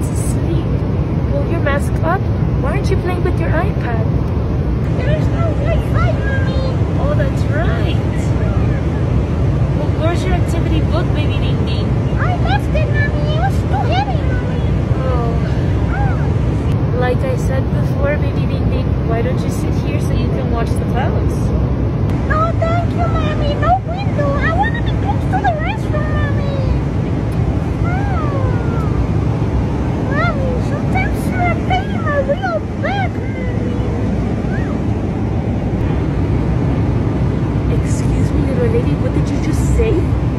It's asleep. Pull your mask up. Why aren't you playing with your iPad? There's no Wi-Fi, Mommy. Oh, that's right. Well, where's your activity book, Baby Ding Ding? I left it, Mommy. It was too heavy, Mommy. Oh. Like I said before, Baby Ding Ding, why don't you sit here so you can watch the clouds? No, thank you, Mommy. No window. I want to be close to the restroom, Mommy. Mommy, sometimes you're a pain in my real back, Excuse me, little lady, what did you just say?